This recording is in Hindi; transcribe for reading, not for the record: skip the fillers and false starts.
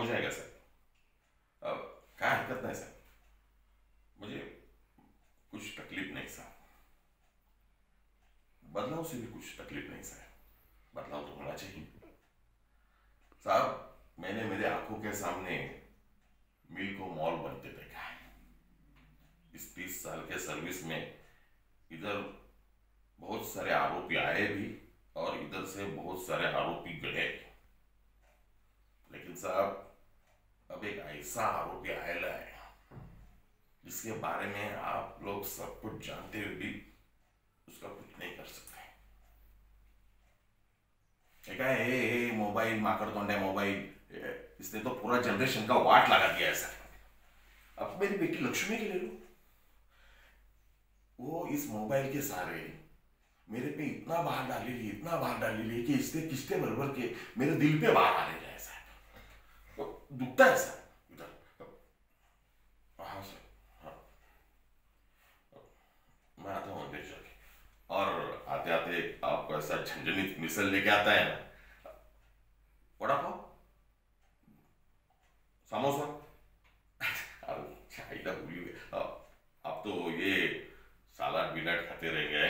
हो जाएगा सर। अब क्या हरकत नहीं सर, मुझे कुछ तकलीफ नहीं सर, बदलाव से भी कुछ तकलीफ नहीं सर, बदलाव तो होना चाहिए साहब। मैंने मेरे आंखों के सामने मिल को मॉल बनते देखा है। इस 30 साल के सर्विस में इधर बहुत सारे आरोपी आए भी और इधर से बहुत सारे आरोपी गए, लेकिन साहब अब एक ऐसा आरोपी आएला है जिसके बारे में आप लोग सब कुछ जानते हुए भी उसका कुछ नहीं कर सकते। ए मोबाइल माकर तोंडा मोबाइल, इसने तो पूरा जनरेशन का वाट लगा दिया है सर। अब मेरी बेटी लक्ष्मी के ले लो, वो इस मोबाइल के सारे मेरे पे इतना बाहर डाली कि इसके किस्ते बरबर के मेरे दिल पे बाहर आने रहे सर, तो दुखता है सर इधर। हाँ सर, हाँ मैं आता हूँ अंदर जाके, और आते आते आपको ऐसा झंझनित मिसल लेके आता है ना, वड़ा पाव, समोसा, अब चाइना भूली हुई, अब तो ये सालाड बिलाड खाते रह गए